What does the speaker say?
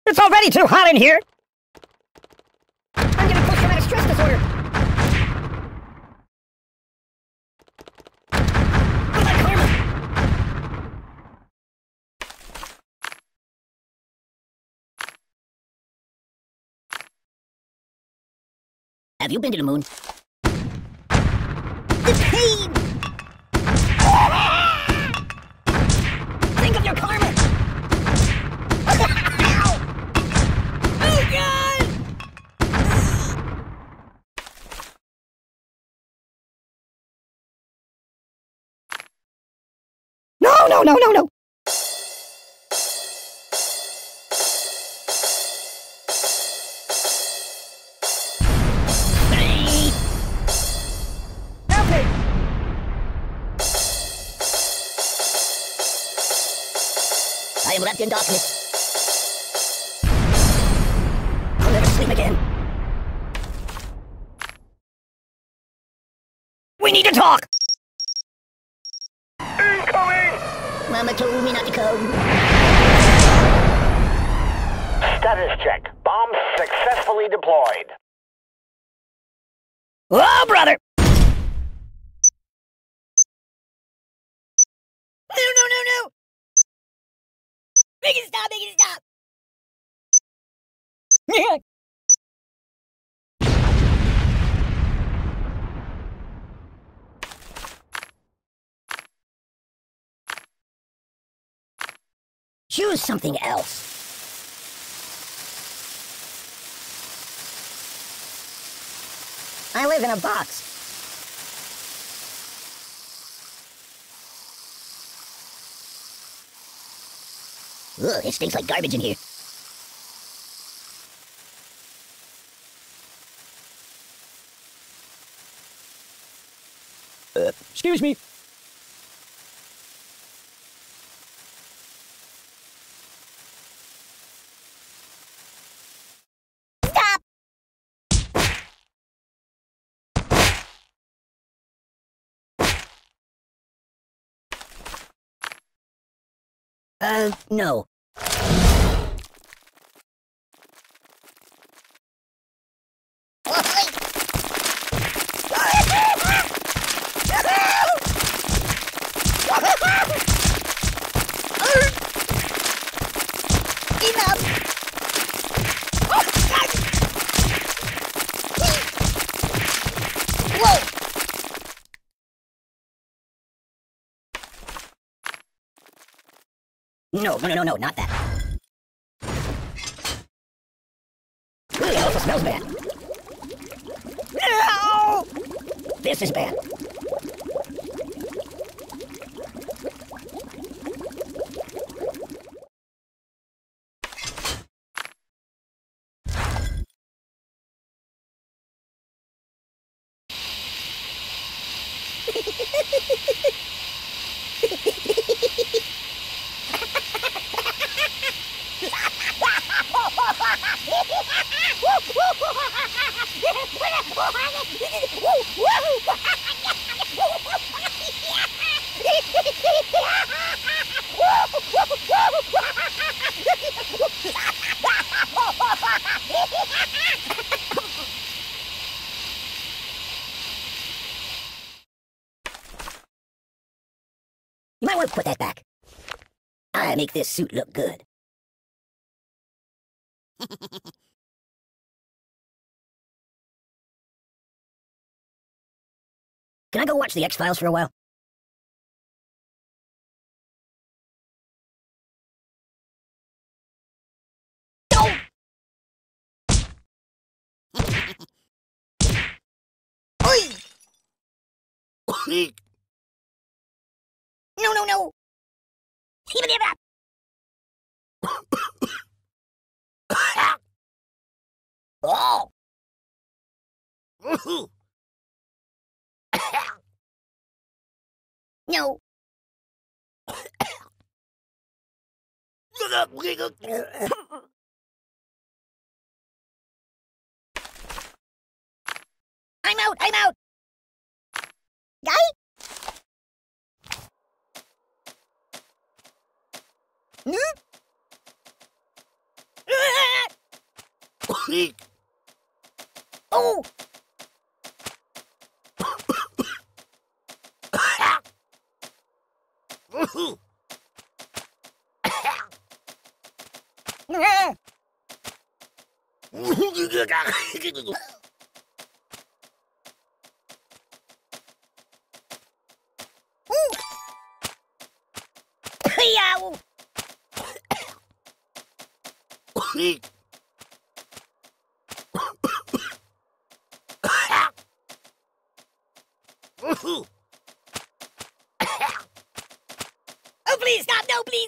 It's already too hot in here! I'm getting post-traumatic stress disorder! What about karma? Have you been to the moon? The pain! Think of your karma! Oh God! No! Help me! I am wrapped in darkness. I'll never sleep again. We need to talk! Incoming! Mama told me not to come. Status check. Bomb successfully deployed. Oh, brother! No! Make it stop! Yeah. Choose something else. I live in a box. Ugh, it stinks like garbage in here. Excuse me. Stop! No. No, not that. It also smells bad. No! This is bad. You might want to put that back. I make this suit look good. Can I go watch the X-Files for a while? No! Oi! No! Even give up! Oh! No! I'm out! Guy? Hmm? Oh! Yow! Oh, please, stop! No, please!